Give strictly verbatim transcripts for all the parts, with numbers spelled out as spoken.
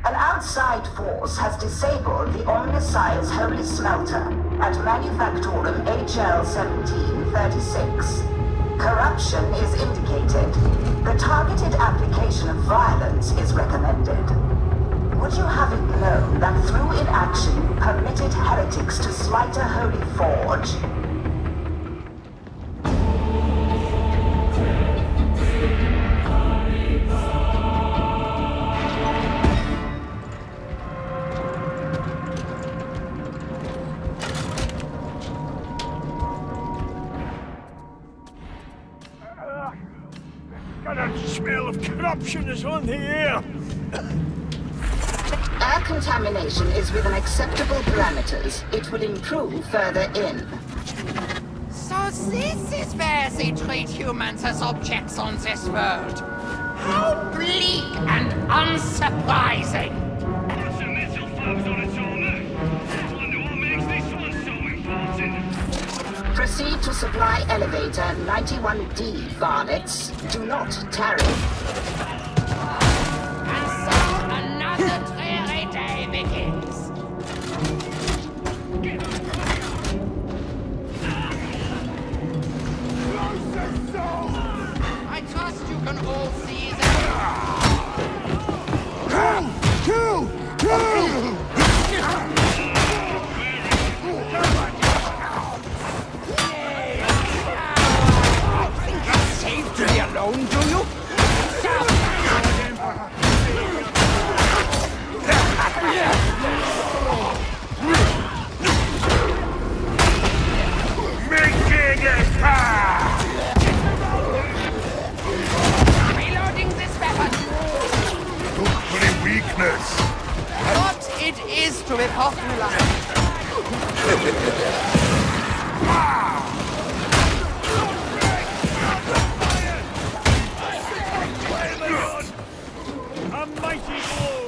An outside force has disabled the Omnissiah's holy smelter at Manufactorum H L seventeen thirty-six. Corruption is indicated. The targeted application of violence is recommended. Would you have it known that through inaction you permitted heretics to slight a holy forge? That smell of corruption is on the air. Air contamination is within acceptable parameters. It will improve further in. So this is where they treat humans as objects on this world. How bleak and unsurprising. What's the metal flaps on its armor? I wonder what makes this one so important. Proceed to supply elevator ninety-one D, varlets. Do not tarry. And so another dreary day begins. I trust you can all see that. Kill! Kill! Safe to be alone, do you? Reloading this weapon. Pretty weakness. What it is to be popular. A mighty blow.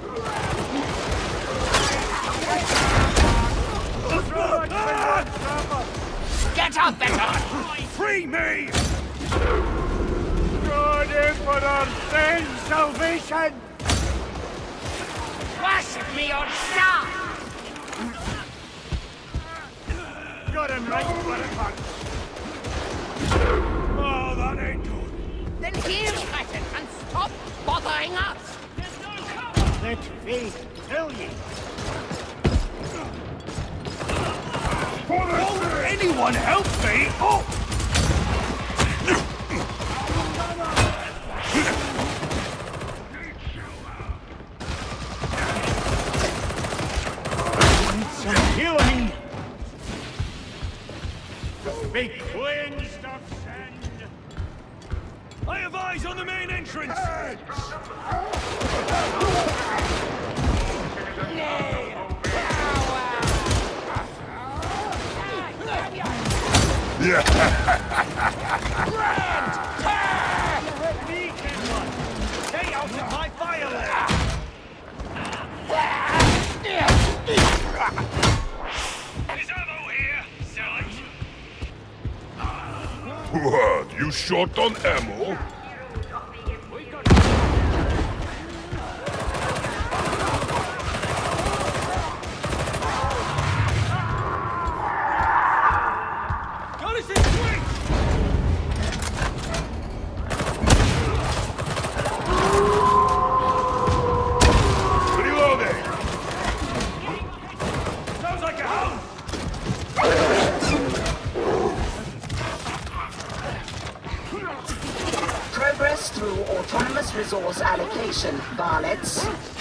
Get up, Beckon! Free me! God, Emperor, send salvation! Worship me or die! Got him right, Buttercup. Oh, that ain't good. Then heal, Titan, and stop bothering us! Let fate kill you. Won't anyone help me? Oh! Need some healing. Be cleansed of sin. I have eyes on the main entrance. Yeah. Let me get one. Stay out of my fire lane. Is ammo here, Sarge? What? You short on ammo? Progress through autonomous resource allocation, varlets.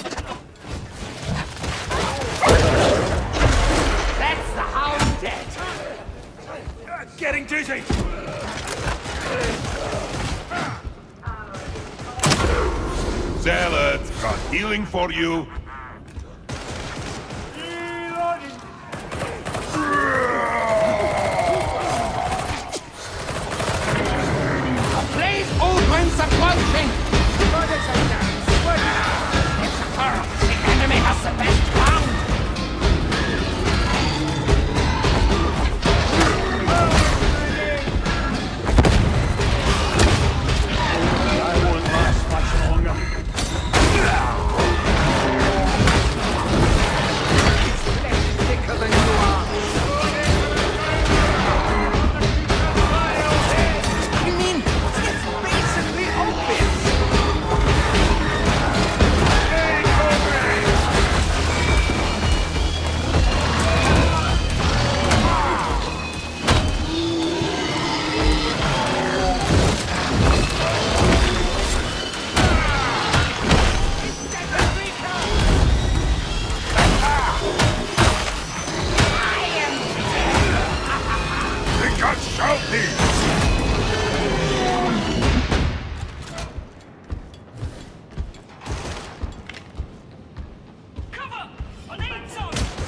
That's the hound dead! Getting dizzy. Zealot, got healing for you. Blaze Aldrin's approaching! It's a curve! The enemy has the best ground! I won't last much longer. southeast! Cover! I need some!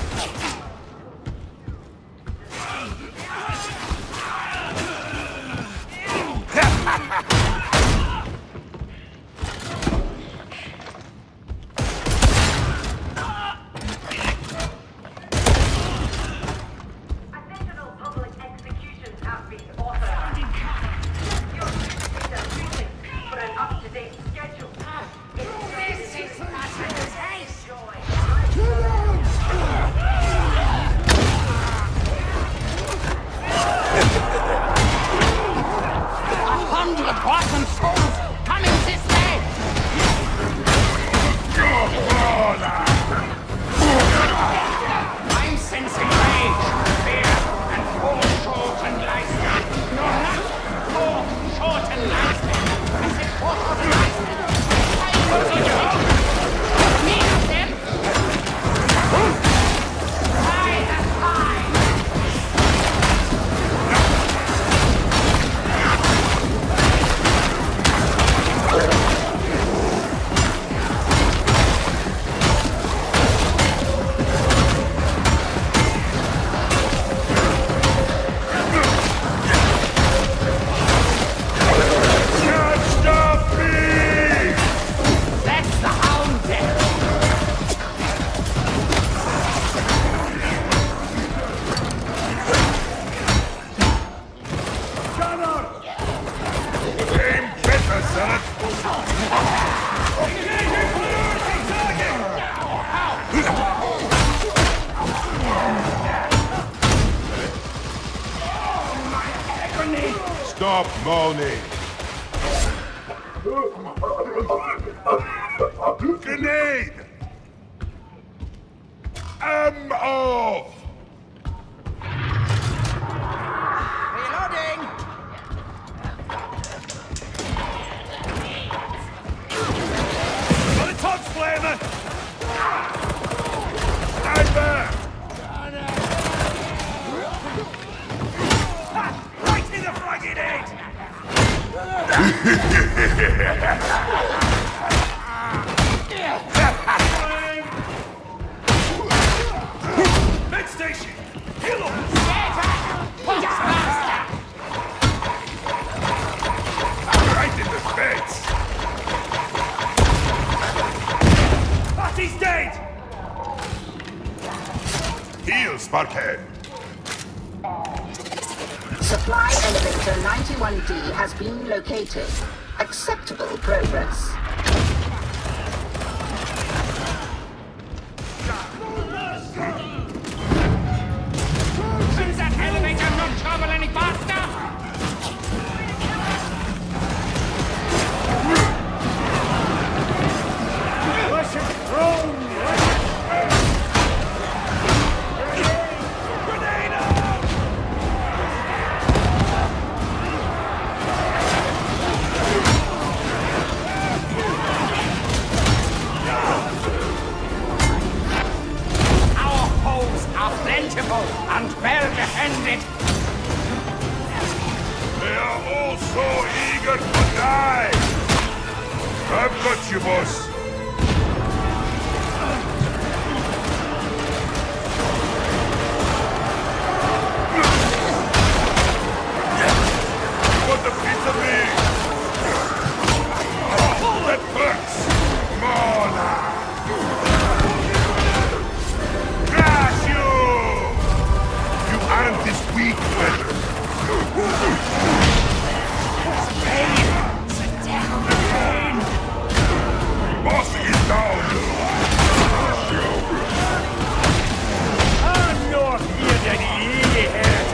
Additional public executions have been authorized. Your is a briefing for an up-to-date schedule. This is not a taste! A hundred rotten souls coming this way! I'm sensing rage, fear, and foreshortened lightning. No, not foreshortened lightning. I said foreshortened lightning. I lose a joke. Me of them. High and high. Can't stop me! That's the hound there. Aim better, son! Stop moaning! Grenade! Ammo! Reloading. On the top, flamer! Stand back! Ha! Right in the fragging head! Med station! Heal up! Right in the face! Patty's dead! Heal, Sparkhead! Supply elevator ninety-one D has been located. Acceptable progress. Is that elevator not travel any faster? Russian drone! Grenade out! Our foes are plentiful and well defended. They are all so eager to die! I've got you, boss! Want a piece of me? Oh, that hurts! Come on! Crash you! You aren't this weak, feather. Boss is down! I'm not here to eat it!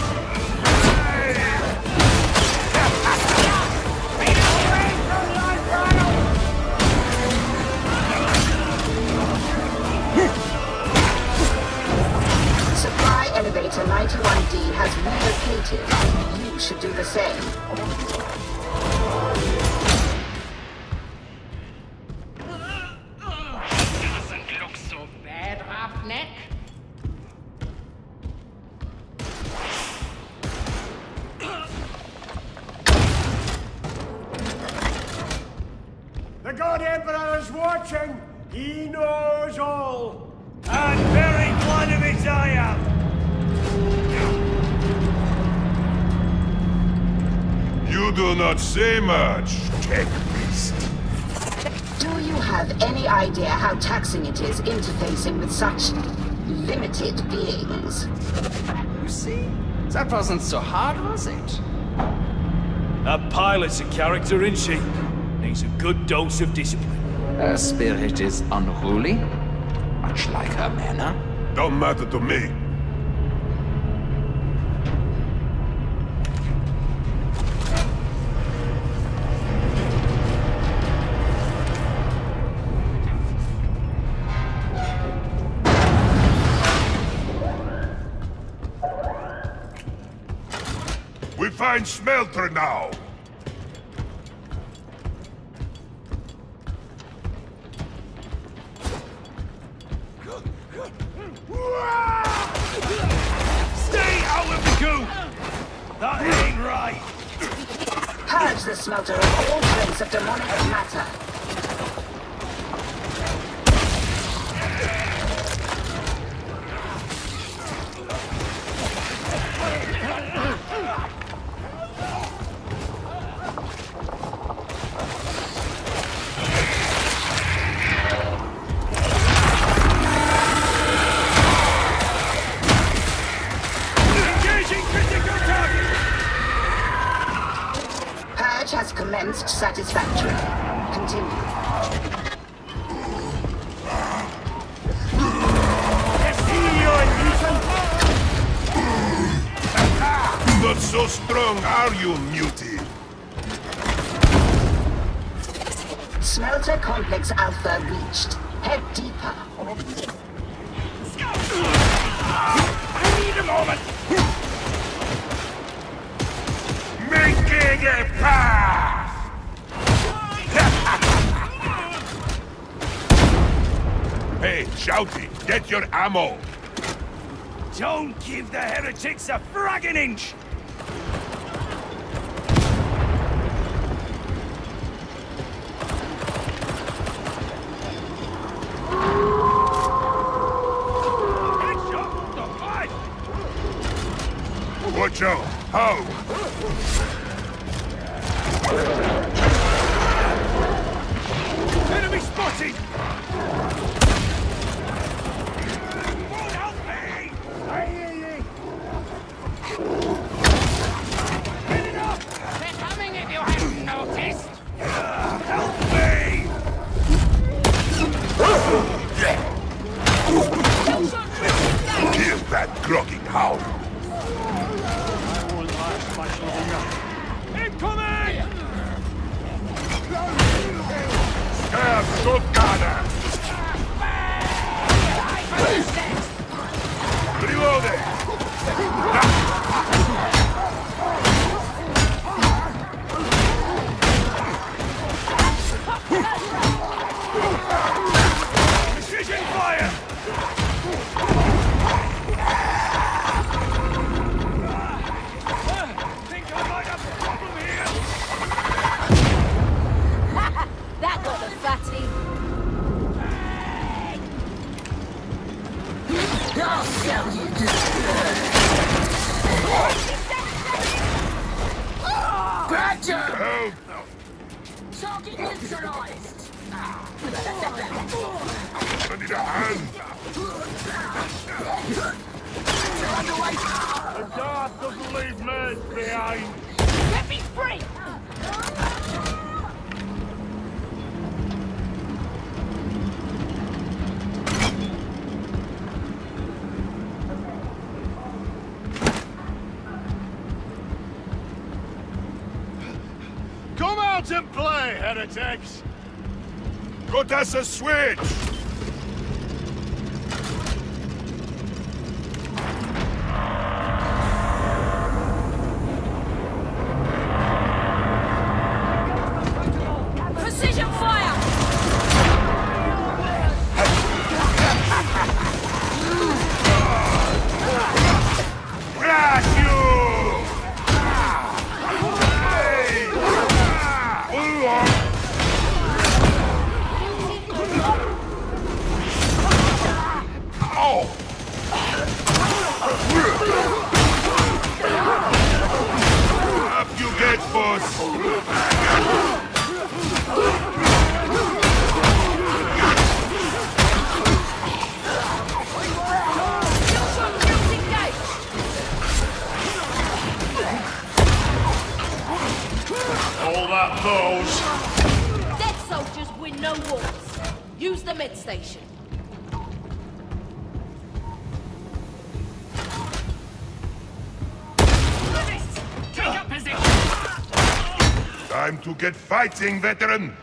Supply elevator ninety-one D has relocated. You should do the same. Doesn't look so bad, Roughneck. watching, he knows all. And very glad of it I am. You do not say much, tech beast. Do you have any idea how taxing it is interfacing with such limited beings? You see? That wasn't so hard, was it? That pilot's a character, isn't she? Needs a good dose of discipline. Her spirit is unruly, much like her manner. Don't matter to me. We find Smelter now. Stay out of the goop! That ain't right! Purge the smelter of all trace of demonic matter. Has commenced satisfactory. Continue. Not so strong, are you, mutie? Smelter Complex Alpha reached. Head deeper. I need a moment! Making a path! Hey, Shouty, get your ammo! Don't give the heretics a fragging inch! Watch out! How? Enemy spotted! Won't help me! I hear ye! Get it up! They're coming if you haven't noticed! Help me! Kill that clogging hound! Incoming! Herr Stuttgarter! Reloading! Precision fire! Think I might have a problem here? That got the fatty. I'll sell you to Badger! Help! Target neutralized! I need a hand! The Darth doesn't leave men behind! Let me free! Come out and play, heretics! Got us a switch! Precision fire! Crash you! Hey! Hold on! those! Dead soldiers win no wars. Use the mid station. Take up position! Time to get fighting, veteran!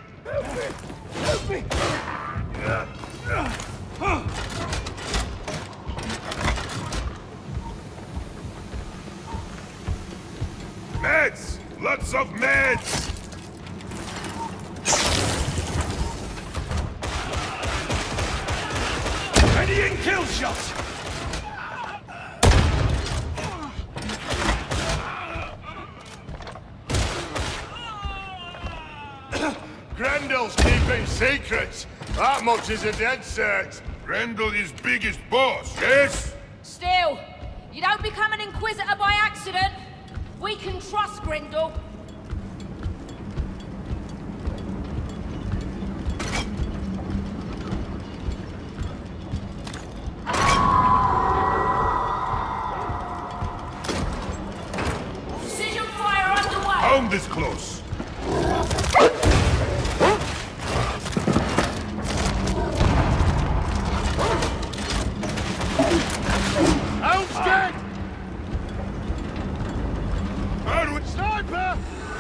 Meds! Lots of meds! Readying kill shot! Grendel's keeping secrets. That much is a dead cert. Grendel is biggest boss, yes? Still, you don't become an Inquisitor by accident. We can trust Grendel. Precision fire underway. Hound is close. Hound's dead! Onward. Sniper!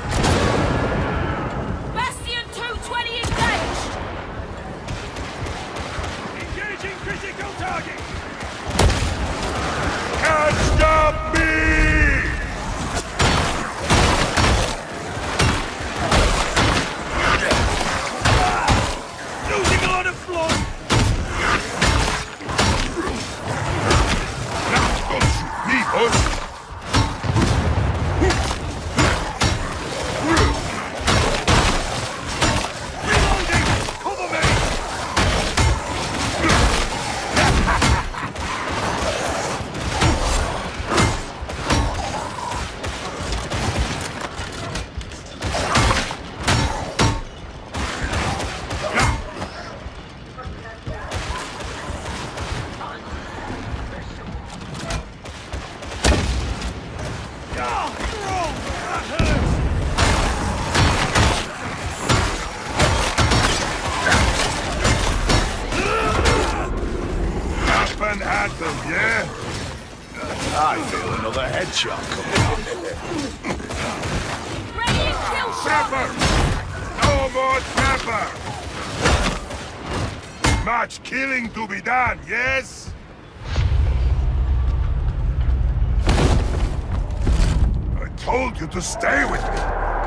Bastion two twenty engaged. Engaging critical target! Can't stop me! Losing a lot of floor! Now don't shoot me, boss! Reloading! Cover me! Ah, throw! That hurts! Up and at them, yeah? I feel another headshot coming. Ready and kill shot. Trapper! No more trapper! Much killing to be done, yes? I told you to stay with me.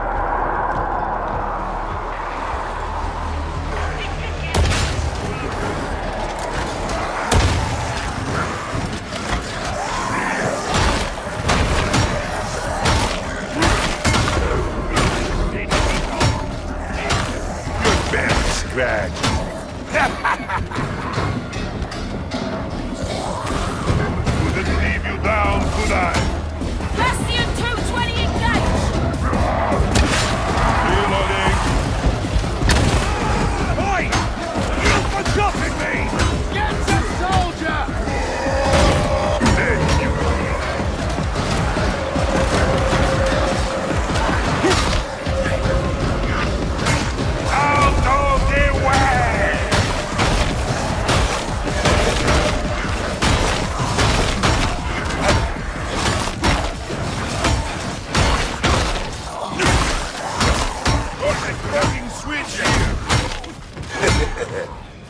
Good man, Scratch. Couldn't leave you down, could I? Bastion two twenty engaged. Reloading. Oi! You for dropping me! Get the soldier! Thank you. Out of the way! What's a fucking switch here?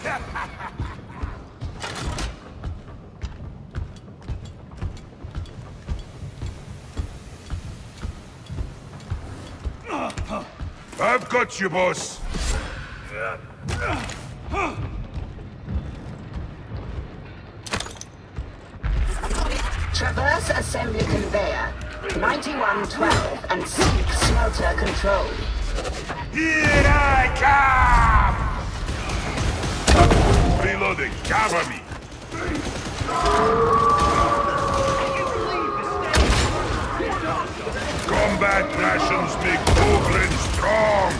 I've got you, boss. Traverse assembly conveyor. ninety-one twelve and seek smelter control. Here I come! Reloading, cover me. Combat rations make Goblin strong.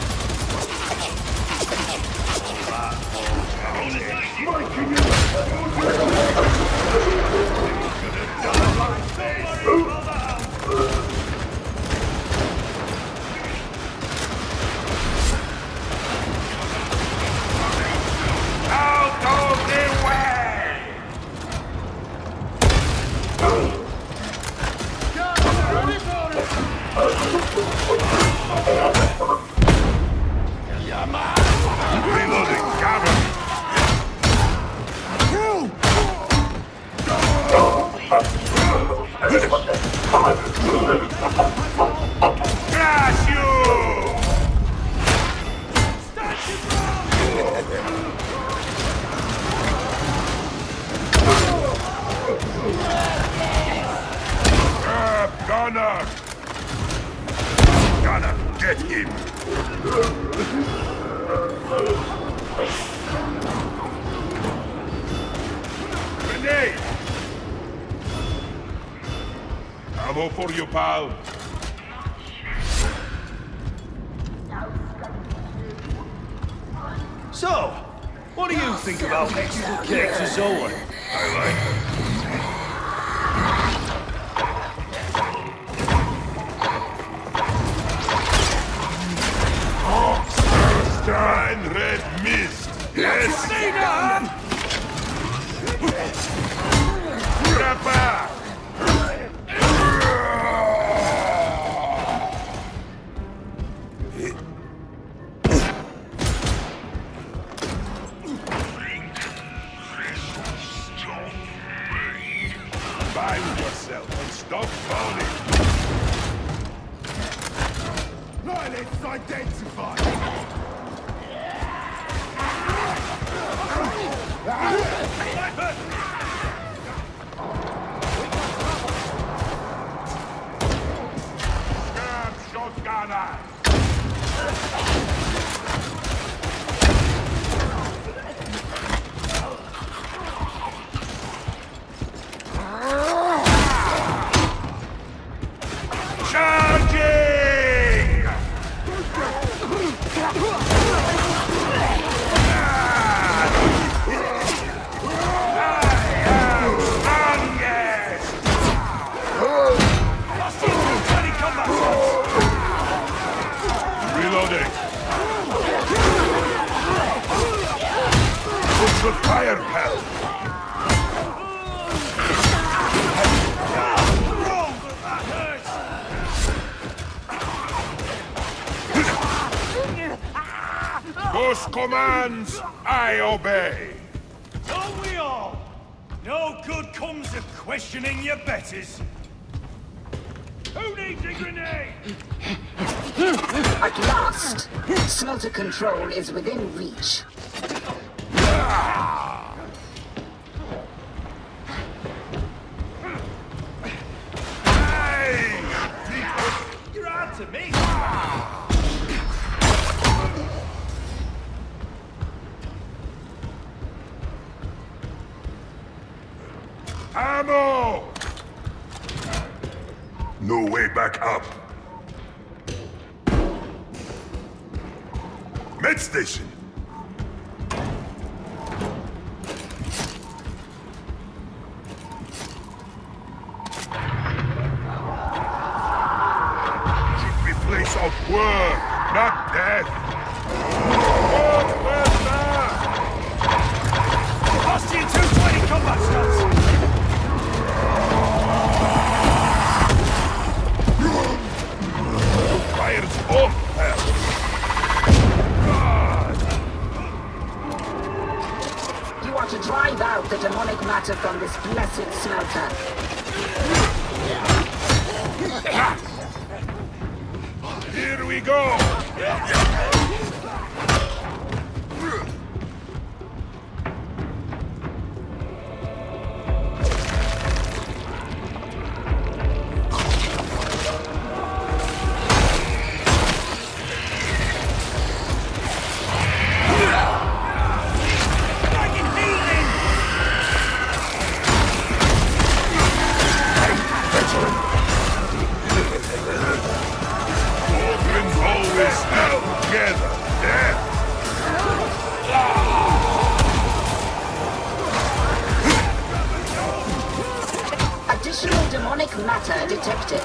Reloading, cover! Crash you! Grab Gunner! Gunner, get him! Grenade! Ammo for you, pal. So, what do you think about extra cake to Zola? I like it. Stein red mist. Yes. Rapper. Bind yourself and stop falling. Let's identify. Scab shotgunner. Charging! Reloading. Push the fire, pal. Boss commands, I obey. Don't we all? No good comes of questioning your betters. Who needs a grenade? At last, smelter control is within reach. You're out to me. Ammo! No way back up. Med station. Should be place of work, not death. What was that? Austin two twenty combat shots. Fire's off, pal. You are to drive out the demonic matter from this blessed smelter. Here we go! Orphans always held together, yeah? Additional demonic matter detected.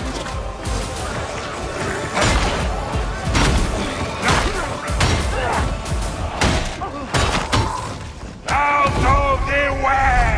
Out of the way!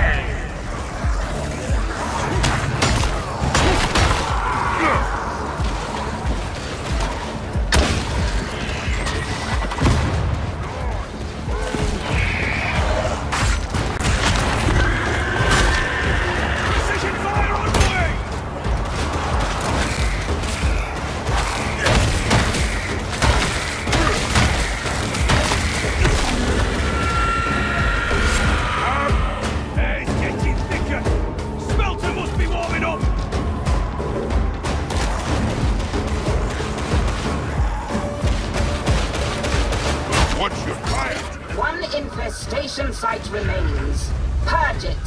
remains. Purge it.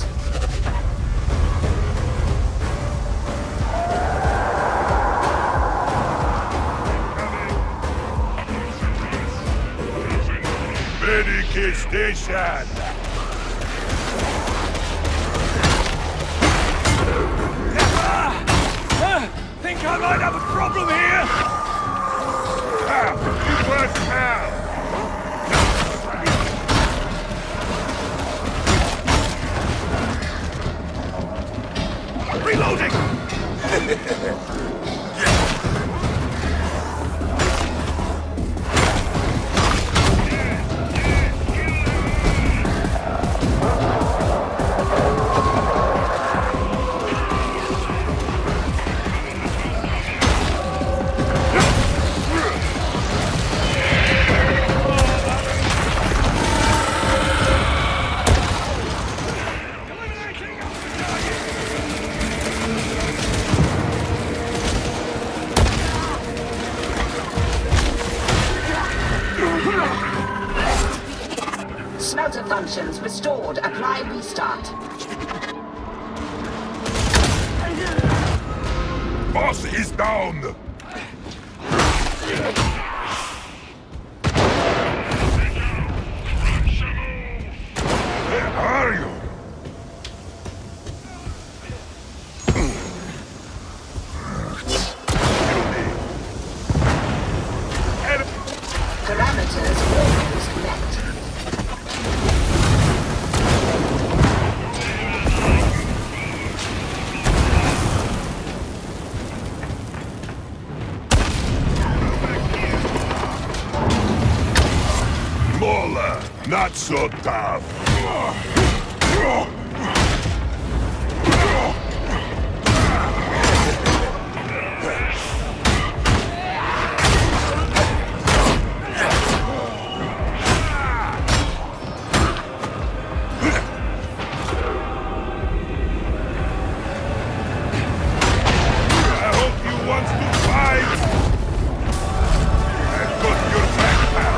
Medikit station! Think I might have a problem here? Ah, you work now! Reloading! Smelter functions restored. Apply restart. Boss is down! Where are you? Parameters almost met. Mola, not so tough. I hope you want to fight. I've got your back, pal.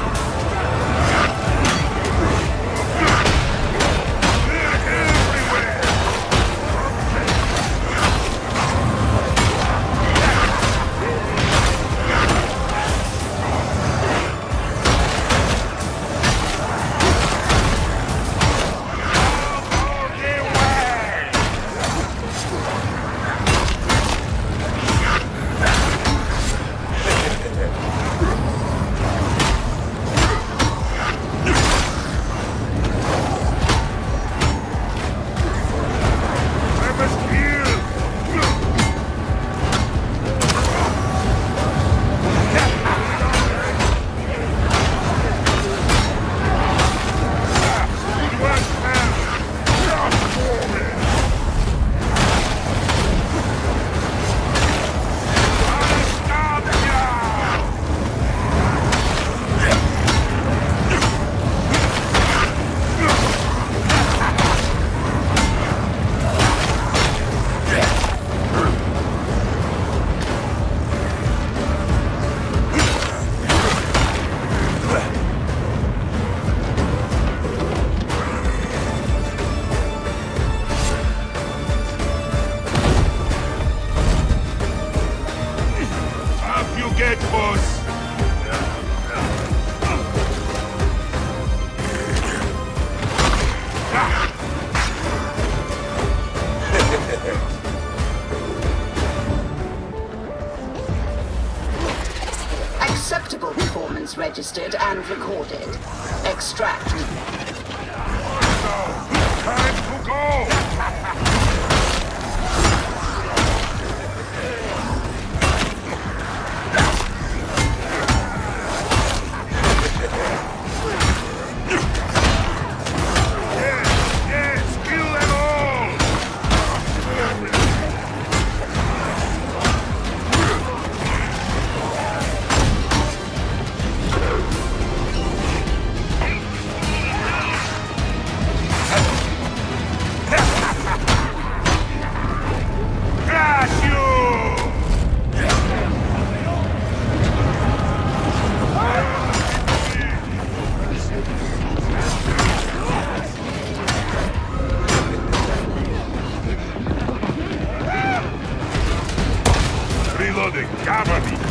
Get boss! Acceptable performance registered and recorded. Extract. Time to go! Ha ha! bloody cavern.